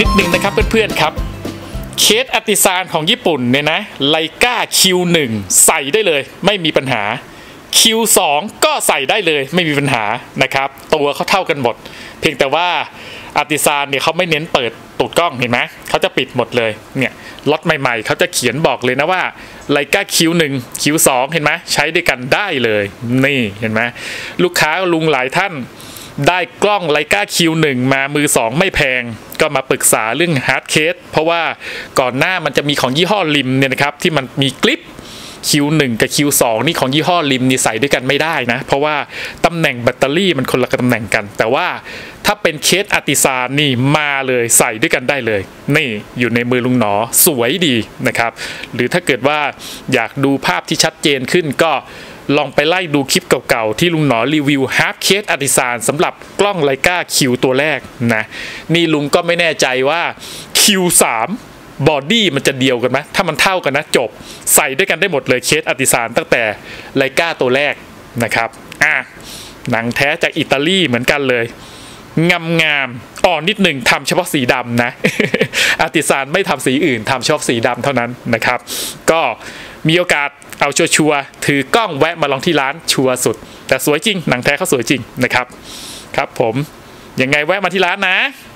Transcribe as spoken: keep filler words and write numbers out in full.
นิดนึงนะครับเพื่อนๆครับเคสอาร์ติซานของญี่ปุ่นเนี่ยนะไลกา คิว หนึ่ง ใส่ได้เลยไม่มีปัญหา คิว สอง ก็ใส่ได้เลยไม่มีปัญหานะครับตัวเขาเท่ากันหมดเพียงแต่ว่าอาร์ติซานเนี่ยเขาไม่เน้นเปิดตูดกล้องเห็นไหมเขาจะปิดหมดเลยเนี่ยล็อตใหม่ๆเขาจะเขียนบอกเลยนะว่าไลกา คิว หนึ่ง คิว สอง เห็นไหมใช้ด้วยกันได้เลยนี่เห็นไหมลูกค้าลุงหลายท่านได้กล้องไลกา คิว หนึ่ง มามือสองไม่แพงก็มาปรึกษาเรื่องฮาร์ดเคสเพราะว่าก่อนหน้ามันจะมีของยี่ห้อริมเนี่ยนะครับที่มันมีกลิป คิว หนึ่ง กับ คิว สอง นี่ของยี่ห้อริมนี่ใส่ด้วยกันไม่ได้นะเพราะว่าตำแหน่งแบตเตอรี่มันคนละตำแหน่งกันแต่ว่าถ้าเป็นเคสอาร์ติซานนี่มาเลยใส่ด้วยกันได้เลยนี่อยู่ในมือลุงหนอสวยดีนะครับหรือถ้าเกิดว่าอยากดูภาพที่ชัดเจนขึ้นก็ลองไปไล่ดูคลิปเก่าๆที่ลุงหนอรีวิวฮาร์ปเคสอาร์ติซานสำหรับกล้องไลกา คิว ตัวแรกนะนี่ลุงก็ไม่แน่ใจว่า คิว สาม บอดี้มันจะเดียวกันไหมถ้ามันเท่ากันนะจบใส่ด้วยกันได้หมดเลยเคสอาร์ติซานตั้งแต่ไลกาตัวแรกนะครับอ่ะหนังแท้จากอิตาลีเหมือนกันเลยงามงามอ่อนนิดหนึ่งทำเฉพาะสีดำนะ อาร์ติซานไม่ทำสีอื่นทำเฉพาะสีดำเท่านั้นนะครับก็มีโอกาสเอาชัวร์ๆถือกล้องแวะมาลองที่ร้านชัวร์สุดแต่สวยจริงหนังแท้เขาสวยจริงนะครับครับผมยังไงแวะมาที่ร้านนะ